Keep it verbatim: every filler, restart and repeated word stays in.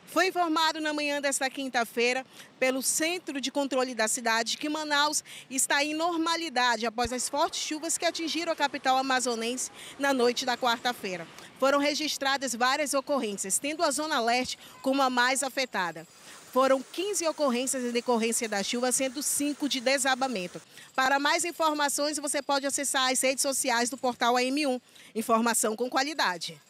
Foi informado na manhã desta quinta-feira pelo Centro de Controle da cidade que Manaus está em normalidade após as fortes chuvas que atingiram a capital amazonense na noite da quarta-feira. Foram registradas várias ocorrências, tendo a Zona Leste como a mais afetada. Foram quinze ocorrências em decorrência da chuva, sendo cinco de desabamento. Para mais informações, você pode acessar as redes sociais do portal A M um. Informação com qualidade.